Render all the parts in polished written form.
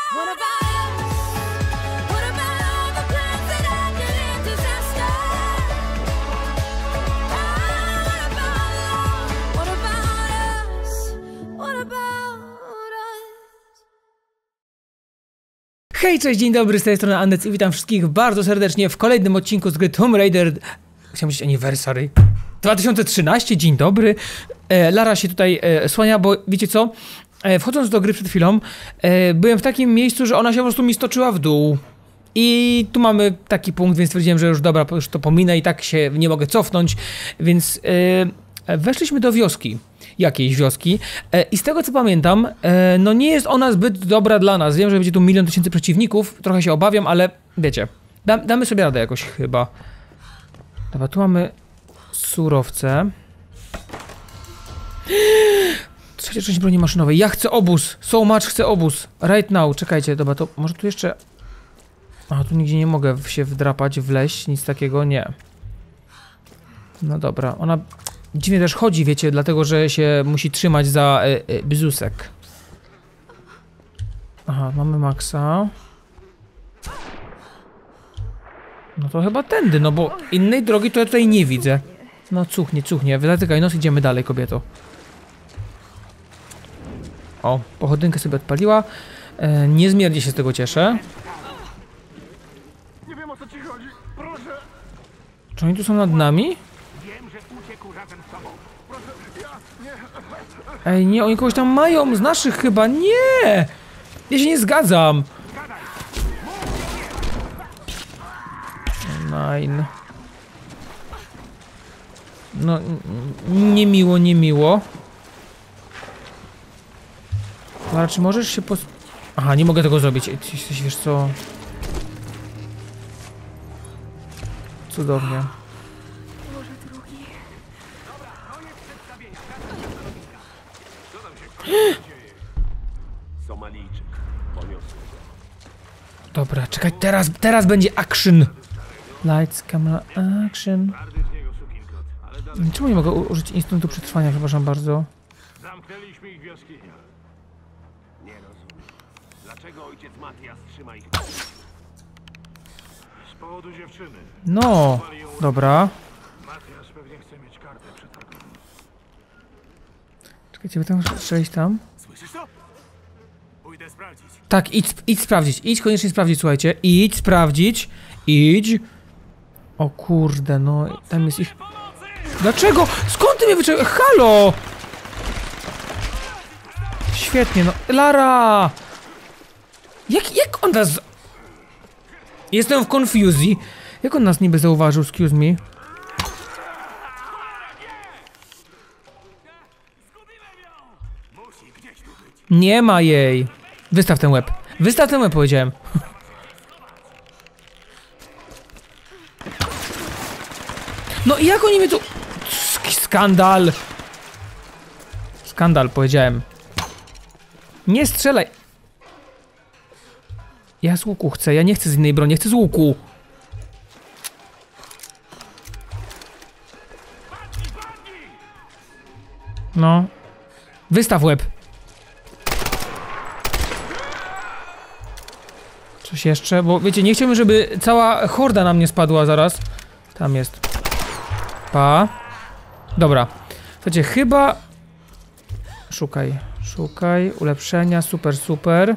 Hej, cześć, dzień dobry, z tej strony Andec i witam wszystkich bardzo serdecznie w kolejnym odcinku z gry Tomb Raider. Chciałem powiedzieć Anniversary 2013, dzień dobry. Lara się tutaj słania, bo wiecie co? Wchodząc do gry przed chwilą, byłem w takim miejscu, że ona się po prostu mi stoczyła w dół. I tu mamy taki punkt, więc stwierdziłem, że już dobra, już to pominę i tak się nie mogę cofnąć, więc weszliśmy do wioski. Jakiejś wioski i z tego co pamiętam, no nie jest ona zbyt dobra dla nas. Wiem, że będzie tu 1 000 000 przeciwników, trochę się obawiam, ale wiecie, damy sobie radę jakoś chyba. Dobra, tu mamy surowce. Trzecia część broni maszynowej. Ja chcę obóz, so much chcę obóz. Right now, czekajcie, dobra, to może tu jeszcze... A, tu nigdzie nie mogę się wdrapać, wleźć, nic takiego, nie. No dobra, ona... Dziwnie też chodzi, wiecie, dlatego, że się musi trzymać za bzusek. Aha, mamy Maxa. No to chyba tędy, no bo innej drogi to ja tutaj nie widzę. No cuchnie, wyzatykaj nos, idziemy dalej, kobieto. O, pochodynkę sobie odpaliła. Niezmiernie się z tego cieszę. Nie wiem, o co ci chodzi, proszę. Czy oni tu są nad nami? Ej, nie, oni kogoś tam mają z naszych chyba, nie! Ja się nie zgadzam! Nine. No, niemiło. Ale czy możesz się Aha, nie mogę tego zrobić. Jesteś, wiesz co... Cudownie. Somalijczyk poniósł. Dobra, czekaj, teraz będzie action. Lights, camera, action. Czemu nie mogę użyć instynktu przetrwania, przepraszam bardzo. Zamknęliśmy ich w jaskiniach. Nie rozumiem. Dlaczego ojciec Matias trzyma ich? Z powodu dziewczyny. No, dobra. Matias pewnie chce mieć kartę przetargową. Czekajcie, wy tam strzelić tam. Słyszysz to? Pójdę sprawdzić. Tak, idź sprawdzić, idź koniecznie sprawdzić, słuchajcie. Idź sprawdzić, idź. O kurde, no, tam jest ich... Dlaczego? Skąd ty mnie wyczaiłeś? Halo! Świetnie, no, Lara! Jak on nas... Jestem w confusji. Jak on nas niby zauważył, excuse me? Nie ma jej. Wystaw ten łeb. Wystaw ten łeb, powiedziałem. No i jak oni mnie tu... Skandal. Skandal, powiedziałem. Nie strzelaj. Ja z łuku chcę, ja nie chcę z innej broni, ja chcę z łuku. No. Wystaw łeb. Coś jeszcze, bo wiecie, nie chciałbym, żeby cała horda na mnie spadła zaraz. Tam jest. Pa. Dobra. Słuchajcie, chyba... Szukaj. Ulepszenia, super.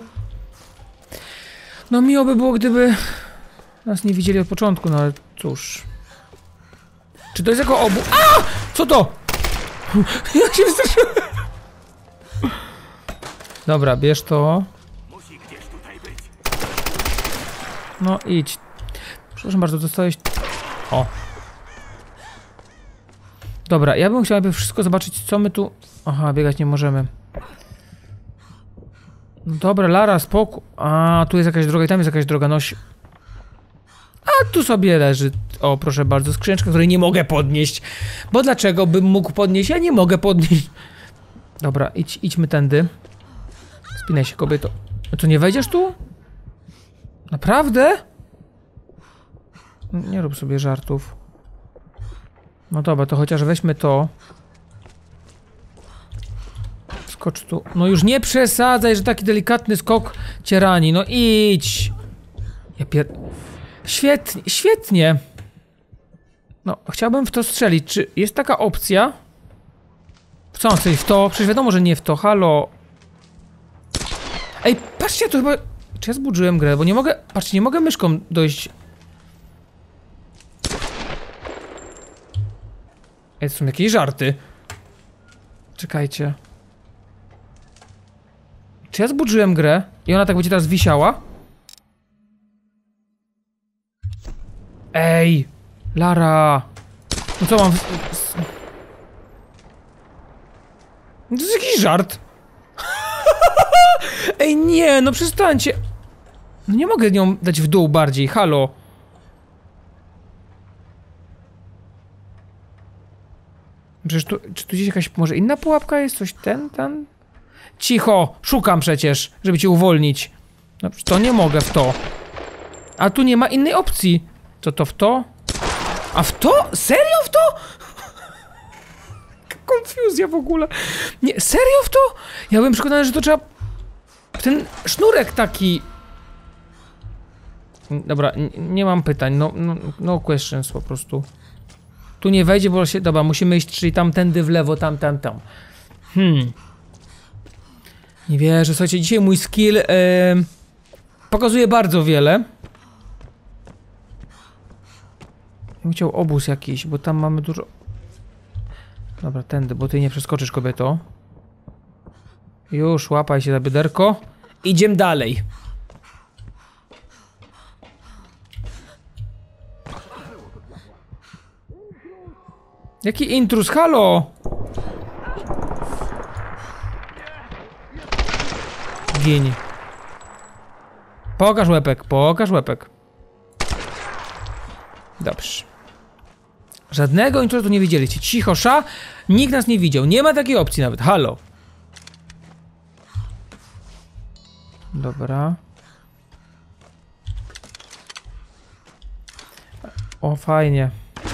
No miło by było, gdyby nas nie widzieli od początku, no ale cóż. Czy to jest jako obu... A! Co to? Jak się wystraszyłem. Dobra, bierz to. No idź. Przepraszam bardzo, dostałeś... O. Dobra, ja bym chciał najpierw wszystko zobaczyć, co my tu... Aha, biegać nie możemy. No dobra, Lara, spokój. A, tu jest jakaś droga i tam jest jakaś droga, no... A, tu sobie leży... O, proszę bardzo, skrzyneczka, której nie mogę podnieść. Bo dlaczego bym mógł podnieść? Ja nie mogę podnieść. Dobra, idźmy tędy. Spinaj się, kobieto. No to nie wejdziesz tu? Naprawdę? Nie rób sobie żartów. No dobra, to chociaż weźmy to. Skocz tu. No już nie przesadzaj, że taki delikatny skok cię rani. No idź. Świetnie, świetnie. No, chciałbym w to strzelić. Czy jest taka opcja? W co on chce? W to? Przecież wiadomo, że nie w to. Halo. Ej, patrzcie, to chyba... Czy ja zburzyłem grę? Bo nie mogę... Patrzcie, nie mogę myszką dojść... Ej, to są jakieś żarty. Czekajcie. Czy ja zburzyłem grę? I ona tak będzie teraz wisiała? Ej! Lara! No co mam... To jest jakiś żart. Ej, nie, no przestańcie. No nie mogę nią dać w dół bardziej, halo. Przecież tu, czy tu gdzieś jakaś może inna pułapka jest? Coś ten? Cicho, szukam przecież, żeby cię uwolnić. No to nie mogę w to. A tu nie ma innej opcji. To w to? A w to? Serio w to? Konfuzja w ogóle. Nie, serio w to? Ja byłem przekonany, że to trzeba... Ten sznurek taki... Dobra, nie mam pytań, no questions po prostu. Tu nie wejdzie, bo się... Dobra, musimy iść, czyli tamtędy w lewo, tam. Nie wierzę, słuchajcie, dzisiaj mój skill pokazuje bardzo wiele. Ja bym chciał obóz jakiś, bo tam mamy dużo... Dobra, tędy, bo ty nie przeskoczysz, kobieto. Już, łapaj się za bioderko. Idziemy dalej. Jaki intruz, halo! Gień. Pokaż łepek, pokaż łepek. Dobrze. Żadnego intruza tu nie widzieliście. Cicho, sza. Nikt nas nie widział. Nie ma takiej opcji nawet. Halo. Dobra. O, fajnie.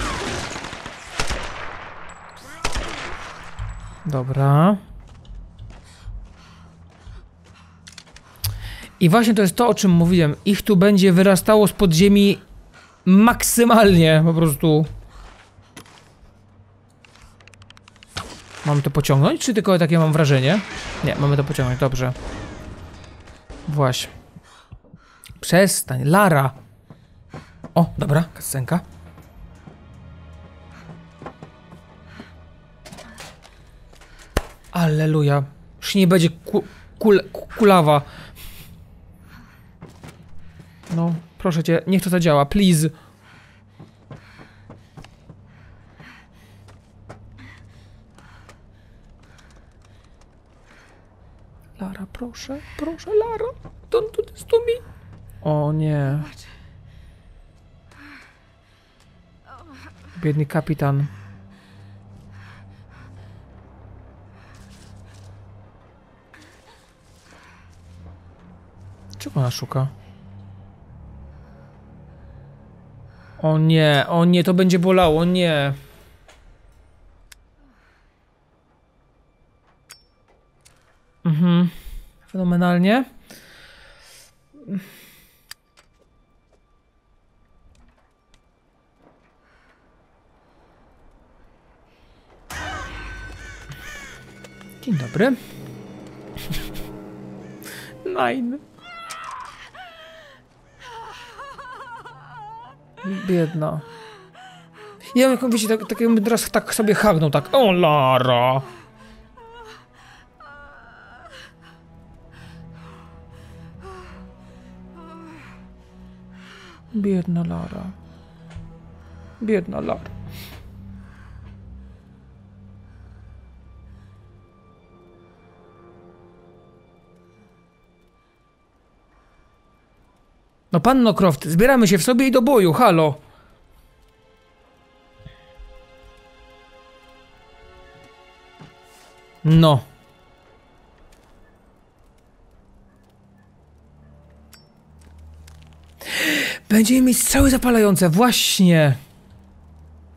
Dobra. I właśnie to jest to, o czym mówiłem. Ich tu będzie wyrastało z podziemi maksymalnie, po prostu. Mamy to pociągnąć, czy tylko takie mam wrażenie? Nie, mamy to pociągnąć, dobrze. Właśnie. Przestań, Lara. O, dobra, kascenka. Alleluja. Już nie będzie kulawa. No, proszę cię, niech to zadziała, please. Lara, proszę, Lara. Don't do this to me. O nie. Biedny kapitan. Czego ona szuka? O nie, to będzie bolało, nie. Fenomenalnie. Dzień dobry. Nine. Biedna. Ja jaką wiecie, tak jakbym teraz tak sobie hagnął, tak. O, Lara. Biedna Lara. Biedna Lara. No panno Croft, zbieramy się w sobie i do boju, halo. No. Będziemy mieć strzały zapalające, właśnie.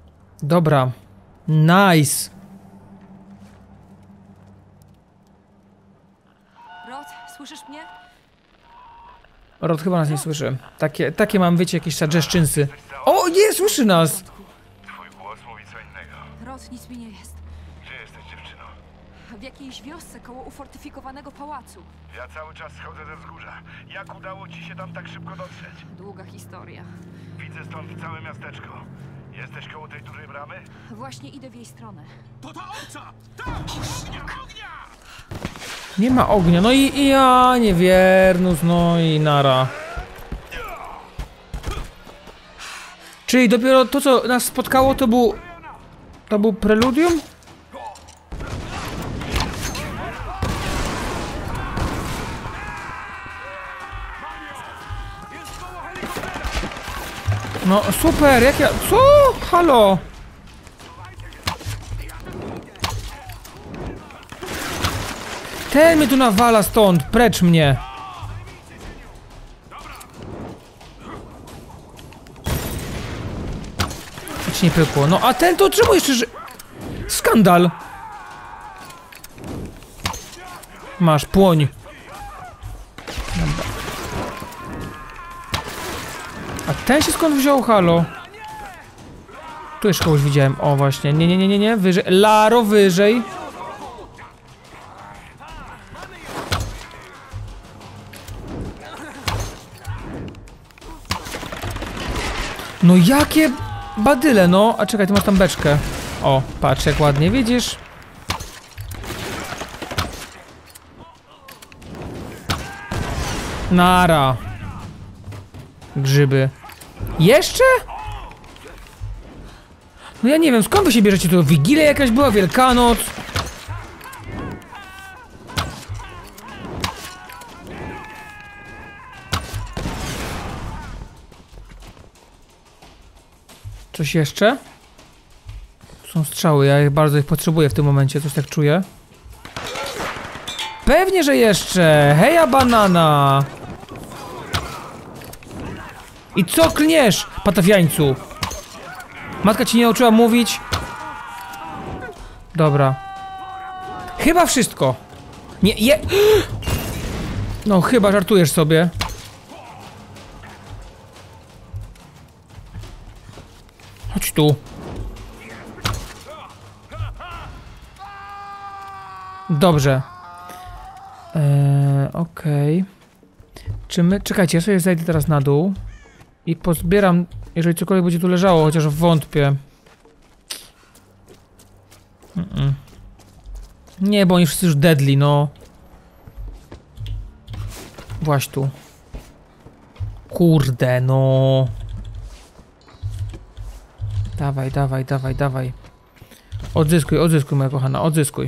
Dobra. Nice. Rod chyba nas nie słyszy. Takie mam, wiecie, jakieś suggestionsy. O, nie, słyszy nas! Twój głos mówi co innego. Rod, nic mi nie jest. Gdzie jesteś, dziewczyno? W jakiejś wiosce koło ufortyfikowanego pałacu. Ja cały czas schodzę ze wzgórza. Jak udało ci się tam tak szybko dotrzeć? Długa historia. Widzę stąd całe miasteczko. Jesteś koło tej dużej bramy? Właśnie idę w jej stronę. To ta owca! Tam! Ognia! Nie ma ognia, no i ja, niewiernus, no i nara. Czyli dopiero to, co nas spotkało, to był preludium? No super, jak ja... Co? Halo? Ten mnie tu nawala stąd, precz mnie. Nic nie pykło. No a ten to czemu jeszcze... Skandal. Masz, płoń. Dobra. A ten się skąd wziął, halo? Tu jeszcze kogoś widziałem, o właśnie, nie, wyżej, Laro, wyżej. No jakie badyle, no, a czekaj, ty masz tam beczkę. O, patrz jak ładnie, widzisz? Nara. Grzyby. Jeszcze? No ja nie wiem, skąd wy się bierzecie tu? Wigilia jakaś była, Wielkanoc? Coś jeszcze? Tu są strzały, ja bardzo ich potrzebuję w tym momencie, coś tak czuję. Pewnie, że jeszcze! Heja, banana! I co klniesz, patafiańcu? Matka ci nie nauczyła mówić? Dobra. Chyba wszystko. Nie, No chyba żartujesz sobie. Chodź tu. Dobrze. Okej. Czy my... Czekajcie, ja sobie zejdę teraz na dół. I pozbieram, jeżeli cokolwiek będzie tu leżało, chociaż wątpię. Nie, bo oni wszyscy już deadly, no. Właśnie tu. Kurde, no. Dawaj. Odzyskuj, moja kochana, odzyskuj.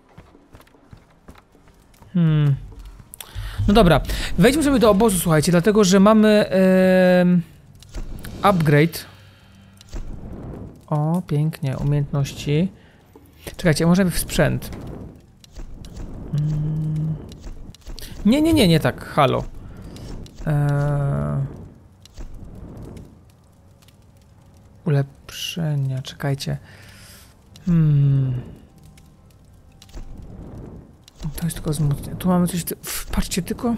No dobra, wejdźmy sobie do obozu, słuchajcie, dlatego, że mamy upgrade. O, pięknie, umiejętności. Czekajcie, możemy w sprzęt. Nie tak, halo. Ulepszenia, czekajcie. To jest tylko wzmocnienie. Tu mamy coś... Patrzcie tylko.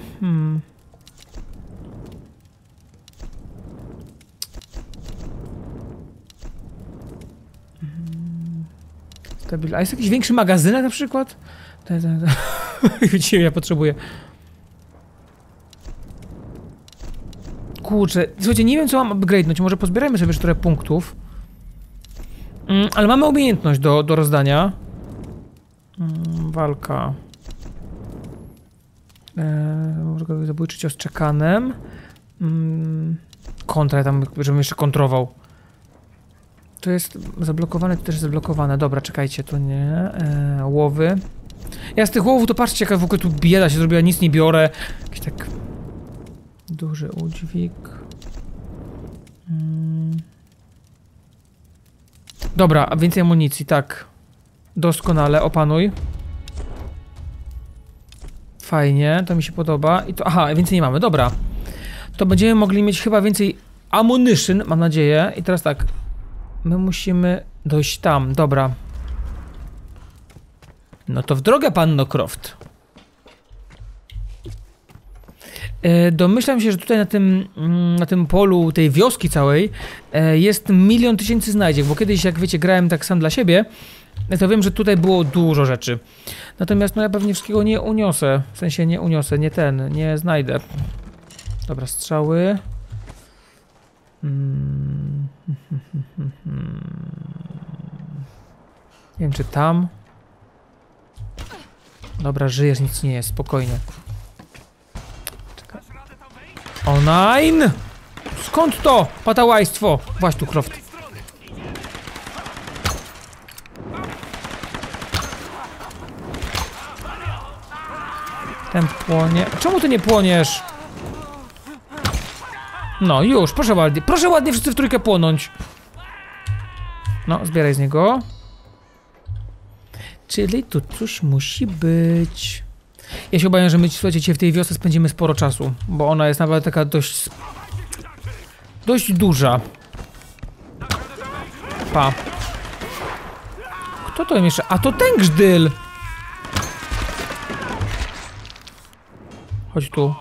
A jest jakiś większy magazynek na przykład? Widzicie, ja potrzebuję. Kurczę, słuchajcie, nie wiem co mam upgrade'nąć. Może pozbierajmy sobie 4 punktów. Ale mamy umiejętność do rozdania. Walka. Może go zabójczy cios czekanem. Kontra tam, żebym jeszcze kontrował. To jest zablokowane, to też jest zablokowane. Dobra, czekajcie, to nie. Łowy. Ja z tych łowów to patrzcie, jaka w ogóle tu bieda się zrobiła, nic nie biorę. Jakiś tak... Duży udźwig. Dobra, a więcej amunicji, tak. Doskonale, opanuj. Fajnie, to mi się podoba. I to, aha, więcej nie mamy, dobra. To będziemy mogli mieć chyba więcej ammunition, mam nadzieję. I teraz tak. My musimy dojść tam, dobra. No to w drogę, panno Croft. Domyślam się, że tutaj na tym polu tej wioski całej jest 1 000 000 znajdziek, bo kiedyś, jak wiecie, grałem tak sam dla siebie, to wiem, że tutaj było dużo rzeczy. Natomiast no ja pewnie wszystkiego nie uniosę, w sensie nie uniosę, nie znajdę. Dobra, strzały. Nie wiem, czy tam. Dobra, żyjesz, nic nie jest, spokojnie. Czekaj. O nein! Skąd to? Patałajstwo! Właśnie tu, Croft. Ten płonie. Czemu ty nie płoniesz? No już, proszę ładnie. Proszę ładnie wszyscy w trójkę płonąć. No, zbieraj z niego. Czyli tu coś musi być. Ja się obawiam, że my, słuchajcie, dzisiaj w tej wiosce spędzimy sporo czasu, bo ona jest naprawdę taka dość duża. Pa. Kto to jeszcze? A to ten grzdyl! Chodź tu.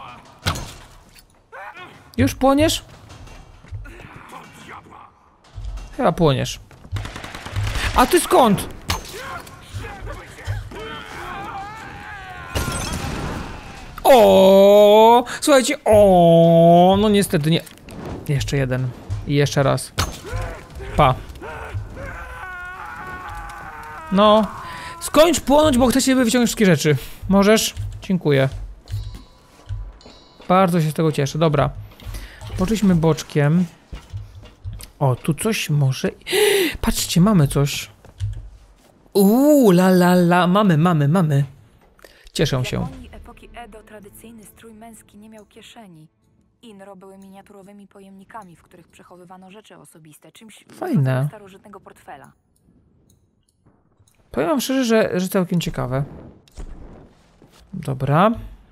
Już płoniesz? Chyba płoniesz. A ty skąd? O, słuchajcie, o, no niestety nie. Jeszcze jeden. I jeszcze raz. Pa. No. Skończ płonąć, bo chcę ciebie wyciągnąć wszystkie rzeczy. Możesz? Dziękuję. Bardzo się z tego cieszę. Dobra. Poszliśmy boczkiem. O, tu coś może... Patrzcie, mamy coś. La. Mamy. Cieszę się. W Japonii epoki Edo tradycyjny strój męski nie miał kieszeni. Inro były miniaturowymi pojemnikami, w których przechowywano rzeczy osobiste, czymś w rodzaju starożytnego portfela. Powiem wam szczerze, że całkiem ciekawe. Dobra.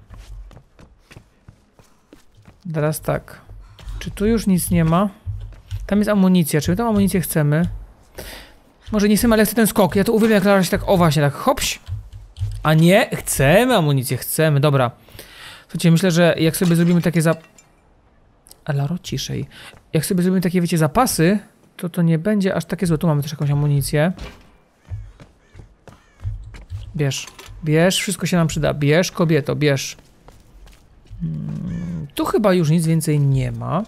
Teraz tak. Czy tu już nic nie ma? Tam jest amunicja. Czy my tą amunicję chcemy? Może nie chcemy, ale chcę ten skok. Ja to uwielbiam, jak Lara się tak, o właśnie, tak hopś. A nie, chcemy amunicję, chcemy. Dobra. Słuchajcie, myślę, że jak sobie zrobimy takie Laro, ciszej. Jak sobie zrobimy takie, wiecie, zapasy, to nie będzie aż takie złe. Tu mamy też jakąś amunicję. Bierz, wszystko się nam przyda. Bierz, kobieto, bierz. Tu chyba już nic więcej nie ma.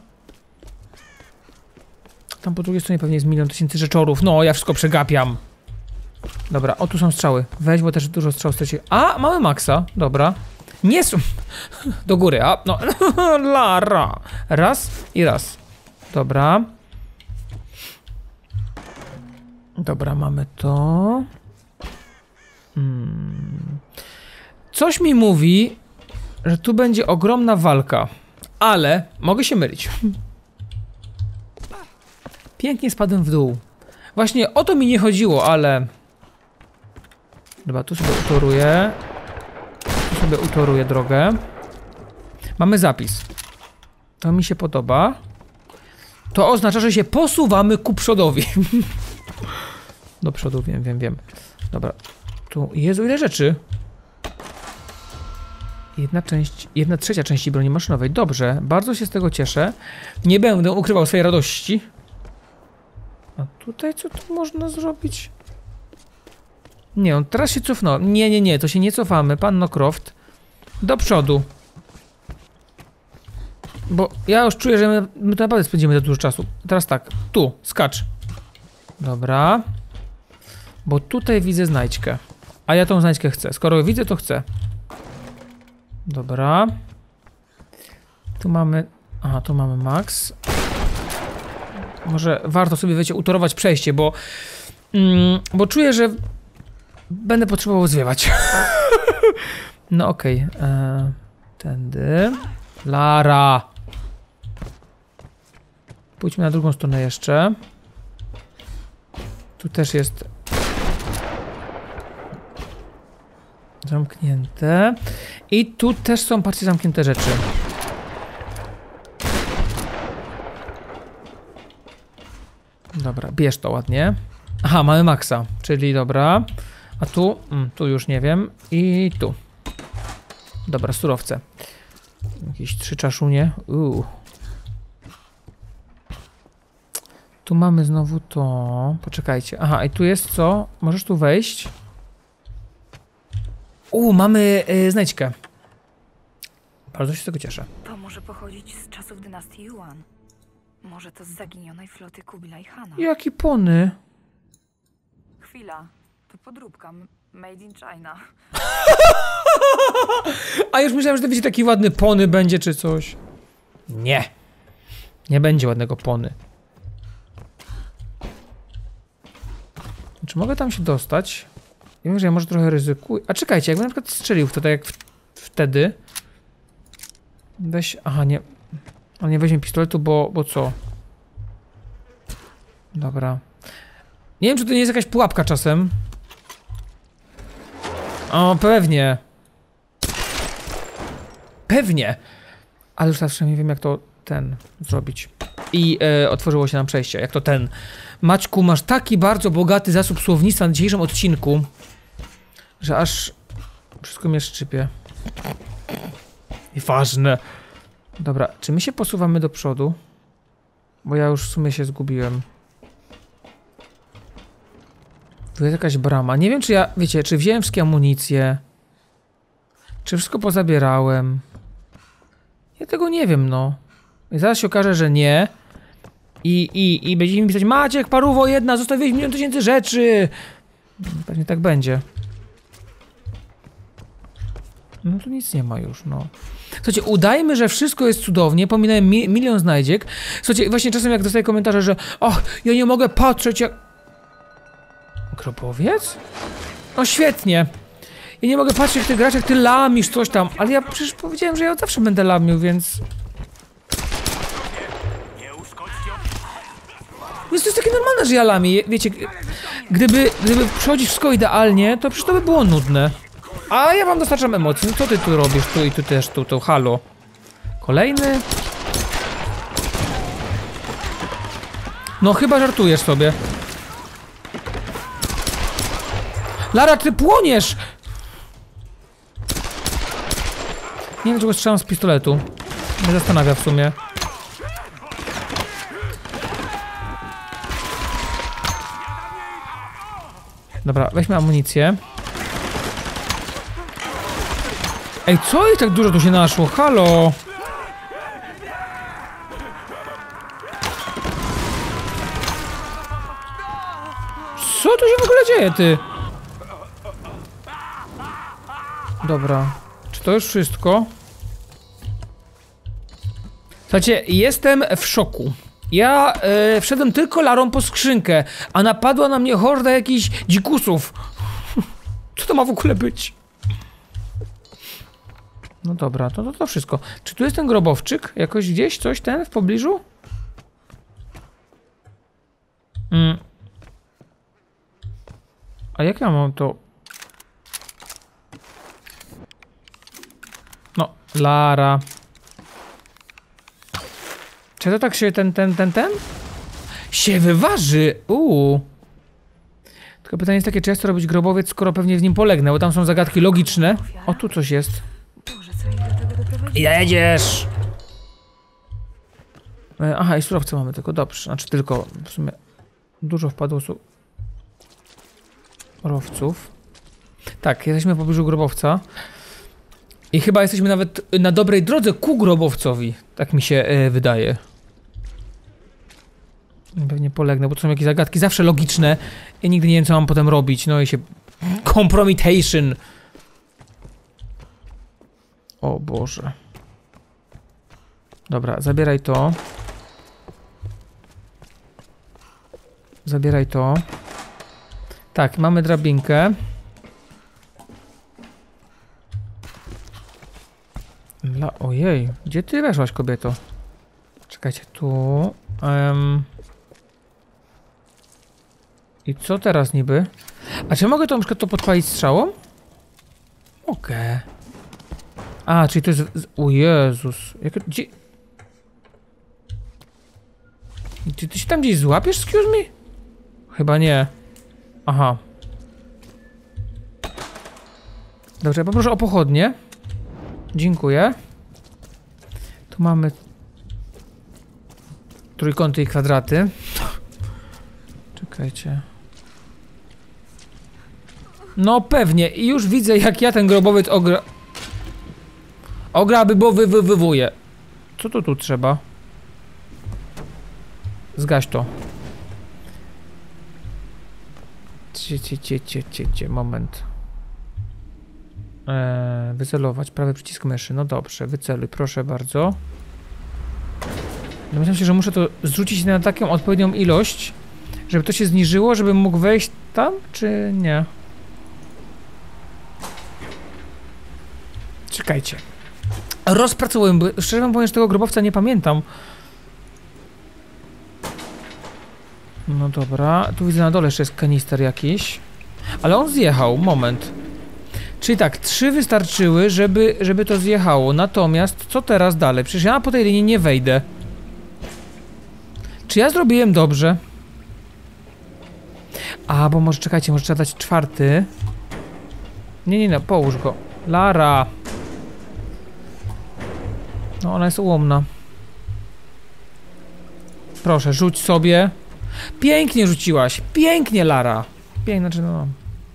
Tam po drugiej stronie pewnie jest 1 000 000 rzeczorów. No, ja wszystko przegapiam. Dobra, o tu są strzały. Weź, bo też dużo strzał straci. A, mamy maksa. Dobra. Nie są. Do góry, a no. Lara. Raz i raz. Dobra. Dobra, mamy to. Coś mi mówi, że tu będzie ogromna walka. Ale mogę się mylić. Pięknie spadłem w dół. Właśnie o to mi nie chodziło, ale... Dobra, tu sobie utoruję. Tu sobie utoruję drogę. Mamy zapis. To mi się podoba. To oznacza, że się posuwamy ku przodowi. Do przodu, wiem. Dobra. Tu, Jezu, ile rzeczy. 1/3 części broni maszynowej. Dobrze, bardzo się z tego cieszę. Nie będę ukrywał swojej radości. A tutaj co tu można zrobić? Nie, on teraz się cofnął. Nie, to się nie cofamy, panno Croft. Do przodu. Bo ja już czuję, że my to naprawdę spędzimy za dużo czasu. Teraz tak, tu, skacz. Dobra. Bo tutaj widzę znajdźkę. A ja tą znajdźkę chcę. Skoro widzę, to chcę. Dobra. Tu mamy... Aha, tu mamy max. Może warto sobie, wiecie, utorować przejście, bo... bo czuję, że... Będę potrzebował zwiewać. No okej. Tędy. Lara. Pójdźmy na drugą stronę jeszcze. Tu też jest... Zamknięte. I tu też są, patrzcie, zamknięte rzeczy. Dobra, bierz to ładnie. Aha, mamy maksa, czyli dobra. A tu? Tu już nie wiem. I tu. Dobra, surowce. Jakieś 3 czaszunie. Tu mamy znowu to. Poczekajcie. Aha, i tu jest co? Możesz tu wejść. Mamy znajdźkę. Bardzo się z tego cieszę. To może pochodzić z czasów dynastii Yuan. Może to z zaginionej floty Kubilai Khana. Jaki pony? Chwila, to podróbka. Made in China. A już myślałem, że to wiecie, taki ładny pony będzie czy coś. Nie. Nie będzie ładnego pony. Czy mogę tam się dostać? Ja wiem, że ja może trochę ryzykuję. A czekajcie, jakbym na przykład strzelił w to tak jak wtedy. Weź... Aha, nie. On nie weźmie pistoletu, bo co? Dobra. Nie wiem, czy to nie jest jakaś pułapka czasem. O, pewnie. Pewnie. Ale już zawsze nie wiem, jak to zrobić. I otworzyło się nam przejście. Jak to Maćku, masz taki bardzo bogaty zasób słownictwa na dzisiejszym odcinku, że aż wszystko mnie szczypie. I ważne. Dobra, czy my się posuwamy do przodu? Bo ja już w sumie się zgubiłem. Tu jest jakaś brama. Nie wiem, czy ja, wiecie, czy wziąłem wszystkie amunicje. Czy wszystko pozabierałem. Ja tego nie wiem, no. I zaraz się okaże, że nie. I będzie mi pisać: Maciek, parówo jedna, zostawiłeś 1 000 000 rzeczy. Pewnie tak będzie. No tu nic nie ma już, no. Słuchajcie, udajmy, że wszystko jest cudownie, pominąłem milion znajdziek. Słuchajcie, właśnie czasem jak dostaję komentarze, że ja nie mogę patrzeć jak... Grobowiec? No świetnie. Ja nie mogę patrzeć jak ty grasz, jak ty lamisz coś tam, ale ja przecież powiedziałem, że ja zawsze będę lamił, więc... Więc to jest takie normalne, że ja lamię, wiecie, gdyby przechodzić wszystko idealnie, to przecież to by było nudne. A ja wam dostarczam emocji. No co ty tu robisz? Tu i tu też, tu, halo. Kolejny. No chyba żartujesz sobie. Lara, ty płoniesz! Nie wiem, czego strzelam z pistoletu. Mnie zastanawia w sumie. Dobra, weźmy amunicję. Ej, co i tak dużo tu się naszło? Halo! Co tu się w ogóle dzieje, ty? Dobra. Czy to już wszystko? Słuchajcie, jestem w szoku. Ja wszedłem tylko Larą po skrzynkę, a napadła na mnie horda jakichś dzikusów. Co to ma w ogóle być? No dobra, to wszystko. Czy tu jest ten grobowczyk? Jakoś gdzieś? Coś w pobliżu? A jak ja mam to? No, Lara. Czy to tak się ten? Się wyważy! Tylko pytanie jest takie, czy jest to robić grobowiec, skoro pewnie w nim polegnę, bo tam są zagadki logiczne. O, tu coś jest. Jedziesz! Aha, i surowce mamy tylko, dobrze. Znaczy tylko, w sumie dużo wpadło surowców. Tak, jesteśmy w pobliżu grobowca. I chyba jesteśmy nawet na dobrej drodze ku grobowcowi. Tak mi się wydaje. Pewnie polegnę, bo to są jakieś zagadki zawsze logiczne. I nigdy nie wiem, co mam potem robić. No i się... Compromitation! O Boże. Dobra, zabieraj to. Zabieraj to. Tak, mamy drabinkę. Ojej, gdzie ty weszłaś, kobieto? Czekajcie, tu... I co teraz niby? A czy mogę to na przykład to podpalić strzałą? Mogę. A, czyli to jest... O Jezus. Gdzie... Ty się tam gdzieś złapiesz, excuse me? Chyba nie. Aha. Dobrze, poproszę o pochodnie. Dziękuję. Tu mamy trójkąty i kwadraty. Czekajcie. No pewnie. I już widzę, jak ja ten grobowiec wywołuje. Co to tu trzeba? Zgaś to. Moment. Wycelować, prawy przycisk myszy. No dobrze, wyceluj, proszę bardzo. Myślę się, że muszę to zrzucić na taką odpowiednią ilość, żeby to się zniżyło, żebym mógł wejść tam, czy nie? Czekajcie. Rozpracowałem, bo szczerze wam powiem, że tego grobowca nie pamiętam. No dobra, tu widzę na dole jeszcze jest kanister jakiś. Ale on zjechał, moment. Czyli tak, 3 wystarczyły, żeby to zjechało. Natomiast, co teraz dalej? Przecież ja po tej linii nie wejdę. Czy ja zrobiłem dobrze? A, bo może, czekajcie, może trzeba dać 4. Nie, połóż go. Lara. No, ona jest ułomna. Proszę, rzuć sobie. Pięknie rzuciłaś. Pięknie, Lara. Pięknie, znaczy no.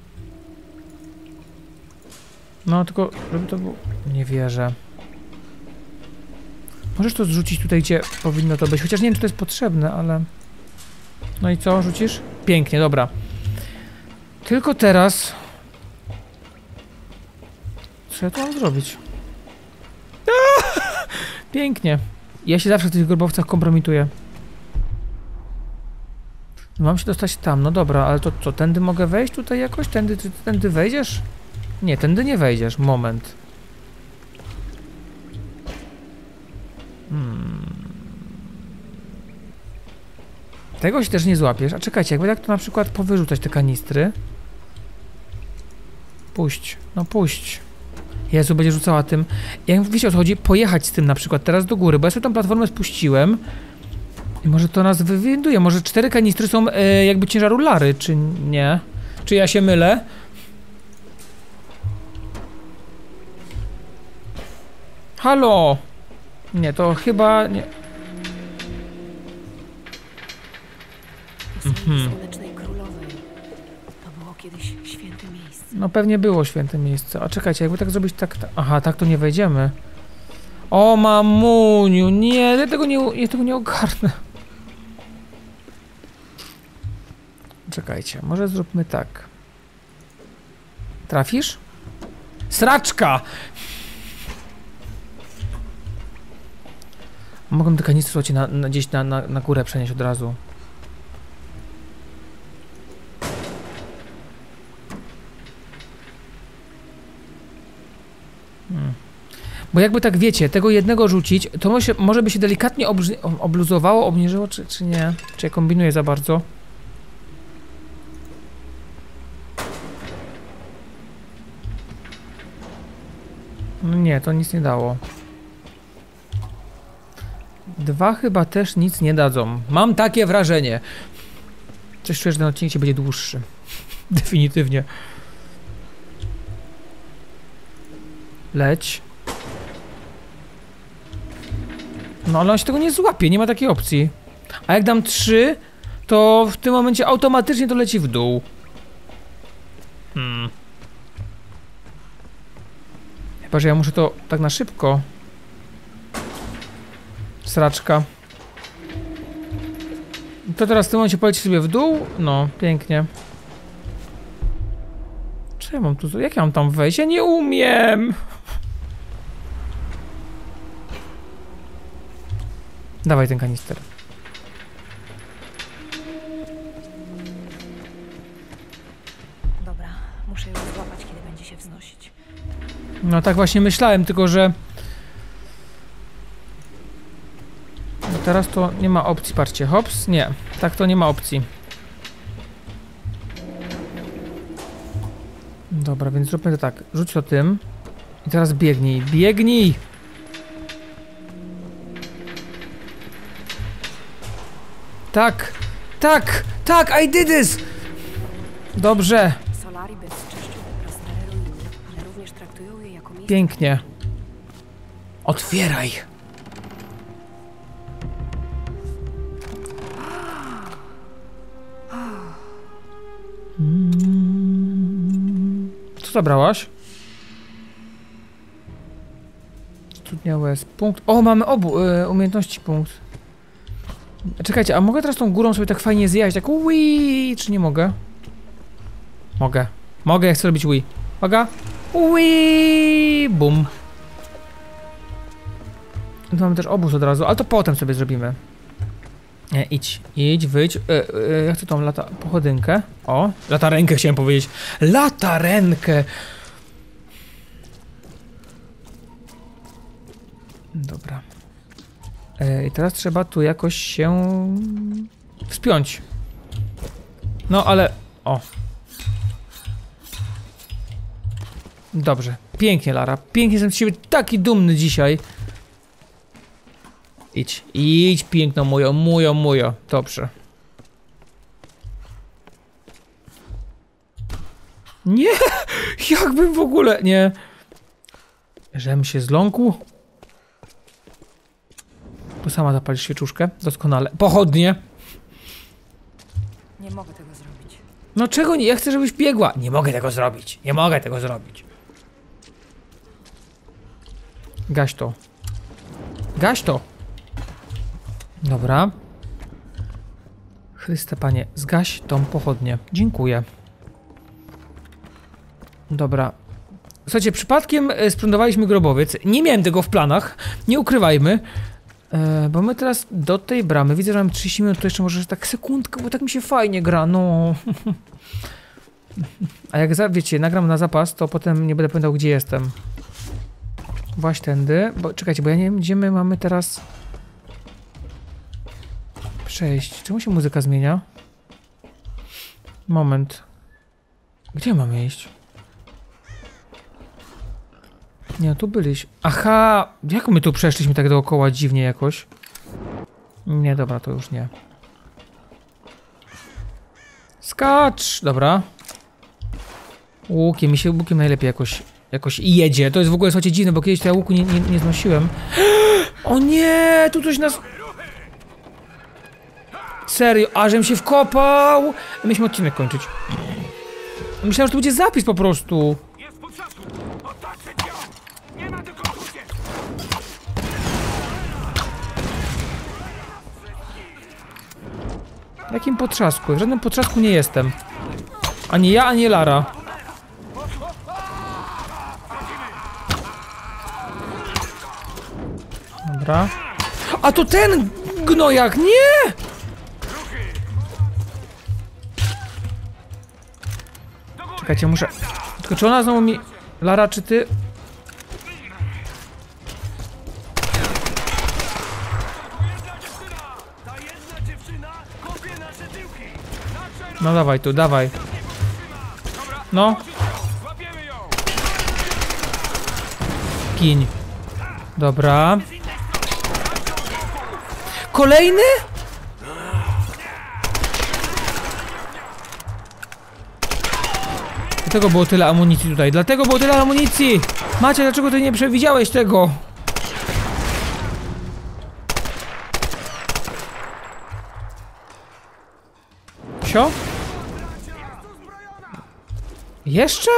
No, tylko, żeby to było... Nie wierzę. Możesz to zrzucić tutaj, gdzie powinno to być. Chociaż nie wiem, czy to jest potrzebne, ale... No i co? Rzucisz? Pięknie, dobra. Tylko teraz... Co ja tu mam zrobić? Pięknie. Ja się zawsze w tych grobowcach kompromituję. Mam się dostać tam, no dobra, ale to co, tędy mogę wejść tutaj jakoś? Tędy wejdziesz? Nie, tędy nie wejdziesz, moment. Tego się też nie złapiesz. A czekajcie, jakby tak to na przykład powyrzucać te kanistry. Puść, no puść. Jezu, będzie rzucała tym. Jak wiecie o co chodzi? Pojechać z tym na przykład teraz do góry, bo ja sobie tą platformę spuściłem. I może to nas wywinduje. Może 4 kanistry są jakby ciężaru Lary, czy nie? Czy ja się mylę? Halo! Nie, to chyba nie. Słonecznej Królowej. To było kiedyś święte miejsce. No pewnie było święte miejsce. A czekajcie, jakby tak zrobić tak... Aha, tak to nie wejdziemy. O mamuniu, nie, ja tego nie ogarnę. Czekajcie, może zróbmy tak. Trafisz? Sraczka! Mogę te kanistry, słuchajcie, gdzieś na górę przenieść od razu. Bo jakby tak wiecie, tego jednego rzucić, to może by się delikatnie obluzowało, obniżyło, czy nie? Czy ja kombinuję za bardzo? No nie, to nic nie dało. 2 chyba też nic nie dadzą. Mam takie wrażenie. Coś czuję, że ten odcinek się będzie dłuższy. Definitywnie. Leć. No ale on się tego nie złapie, nie ma takiej opcji. A jak dam 3, to w tym momencie automatycznie to leci w dół. Chyba, że ja muszę to tak na szybko. Sraczka. To teraz w tym momencie poleci sobie w dół? No, pięknie. Czy ja mam tu... Jak ja mam tam wejść? Ja nie umiem! Dawaj ten kanister. Dobra, muszę ją złapać, kiedy będzie się wznosić. No tak właśnie myślałem, tylko że... No teraz to nie ma opcji, patrzcie, hops, nie, tak to nie ma opcji. Dobra, więc zróbmy to tak, rzuć to tym i teraz biegnij, biegnij! Tak, tak, tak, I did this! Dobrze, Solari bezczeszczą prastare ruiny, ale również traktują je jako miejsce. pięknie. Otwieraj! Co zabrałaś? Studnia łez. Punkt. O, mamy obu umiejętności punkt. Czekajcie, a mogę teraz tą górą sobie tak fajnie zjechać? Tak ui, czy nie mogę? Mogę. Mogę, ja chcę robić ui. Uwaga. Ui, bum. Tu mamy też obóz od razu, ale to potem sobie zrobimy. Nie, idź, wyjdź. Ja chcę tą pochodynkę. O, latarenkę chciałem powiedzieć. Latarenkę! Dobra. I teraz trzeba tu jakoś się wspiąć. No, ale... O. Dobrze. Pięknie, Lara. Pięknie, jestem z siebie taki dumny dzisiaj. Idź, piękno mojo. Dobrze. Nie! Jakbym w ogóle... Nie. Żebym się zląkł. Tu sama zapalisz świeczuszkę. Doskonale. Pochodnie. Nie mogę tego zrobić. No czego nie? Ja chcę, żebyś biegła. Nie mogę tego zrobić. Nie mogę tego zrobić. Gaś to. Gaś to. Dobra. Chryste Panie, zgaś tą pochodnię. Dziękuję. Dobra. Słuchajcie, przypadkiem sprzątowaliśmy grobowiec. Nie miałem tego w planach. Nie ukrywajmy. Bo my teraz do tej bramy. Widzę, że mam 30 minut, to jeszcze może tak sekundkę, bo tak mi się fajnie gra, no. A jak wiecie, nagram na zapas, to potem nie będę pamiętał, gdzie jestem. Właśnie tędy. Bo czekajcie, bo ja nie wiem, gdzie my mamy teraz przejść. Czemu się muzyka zmienia? Moment. Gdzie mamy iść? Nie, tu byliśmy. Aha! Jak my tu przeszliśmy tak dookoła dziwnie jakoś? Nie, dobra, to już nie. Skacz! Dobra. Łukiem, mi się łukiem najlepiej jakoś jedzie. To jest w ogóle, słuchajcie, dziwne, bo kiedyś to ja łuku nie znosiłem. O nie! Tu coś nas... Serio, ażem się wkopał! Mieliśmy odcinek kończyć. Myślałem, że to będzie zapis po prostu. Jest pod szafką! Otaczę cię! Nie ma tylko uciec! W jakim potrzasku? W żadnym potrzasku nie jestem. Ani ja, ani Lara. Dobra. A to ten gnojak, nie! Czekajcie, muszę... Tylko czy ona znowu mi... Lara, czy ty... No dawaj tu, dawaj. No. Gin. Dobra. Kolejny? Dlatego było tyle amunicji tutaj. Dlatego było tyle amunicji! Macie, dlaczego ty nie przewidziałeś tego? Sio? Jeszcze?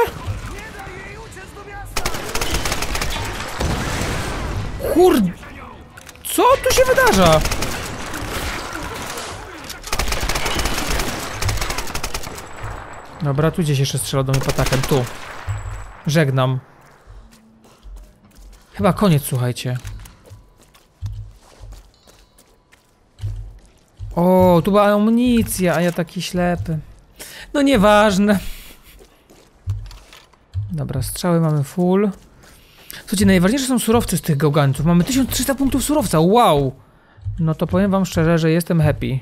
Kurde! Co tu się wydarza? Dobra, tu gdzieś jeszcze strzela do mnie patakiem. Tu. Żegnam. Chyba koniec, słuchajcie. O, tu była amunicja, a ja taki ślepy. No nieważne. Dobra, strzały mamy full. Słuchajcie, najważniejsze są surowce z tych gałgańców. Mamy 1300 punktów surowca, wow! No to powiem wam szczerze, że jestem happy.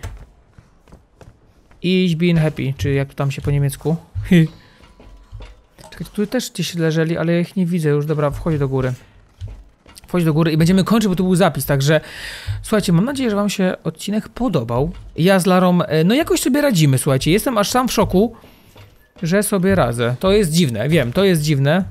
Ich bin happy, czy jak to tam się po niemiecku. Czekajcie, tu też gdzieś leżeli, ale ja ich nie widzę już. Dobra, wchodź do góry. Wchodź do góry i będziemy kończyć, bo to był zapis, także... Słuchajcie, mam nadzieję, że wam się odcinek podobał. Ja z Larą, no jakoś sobie radzimy, słuchajcie. Jestem aż sam w szoku, że sobie radzę. To jest dziwne, wiem, to jest dziwne.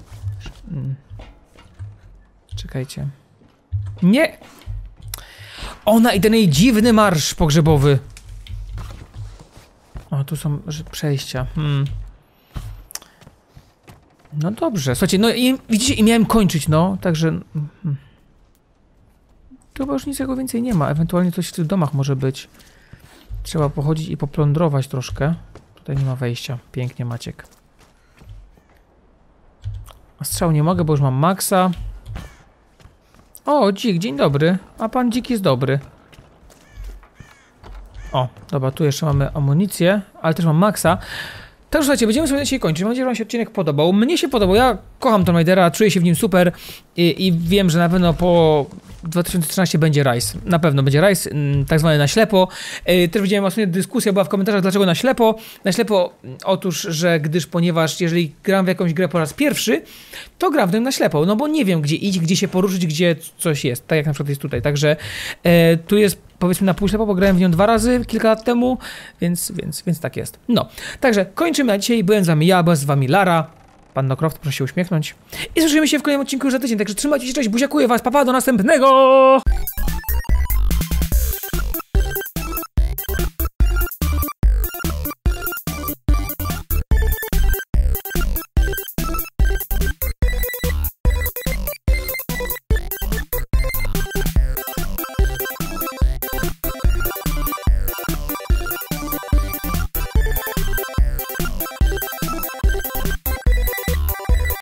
Czekajcie. Nie! Ona i ten jej dziwny marsz pogrzebowy. O, tu są przejścia. No dobrze, słuchajcie, no i widzicie, i miałem kończyć, no, także... Tu chyba już niczego więcej nie ma, ewentualnie coś w tych domach może być. Trzeba pochodzić i poplądrować troszkę. Tutaj nie ma wejścia. Pięknie, Maciek. A strzał nie mogę, bo już mam maksa. O, dzik, dzień dobry. A pan dzik jest dobry. O, dobra, tu jeszcze mamy amunicję, ale też mam maksa. Także słuchajcie, będziemy sobie dzisiaj kończyć. Mam nadzieję, że wam się odcinek podobał. Mnie się podobał, ja kocham Tomb Raidera, czuję się w nim super i wiem, że na pewno po 2013 będzie Rise. Na pewno będzie Rise, tak zwany na ślepo. Też widziałem ostatnio dyskusja była w komentarzach, dlaczego na ślepo. Na ślepo otóż, ponieważ jeżeli gram w jakąś grę po raz pierwszy, to gram w tym na ślepo, no bo nie wiem gdzie iść, gdzie się poruszyć, gdzie coś jest, tak jak na przykład jest tutaj. Także tu jest powiedzmy na pół ślepo, bo grałem w nią 2 razy kilka lat temu, więc tak jest. No, także kończymy na dzisiaj. Byłem z wami ja, była z wami Lara. Pan Croft, proszę się uśmiechnąć. I słyszymy się w kolejnym odcinku już za tydzień, także trzymajcie się, cześć, buziakuję was, papa, do następnego!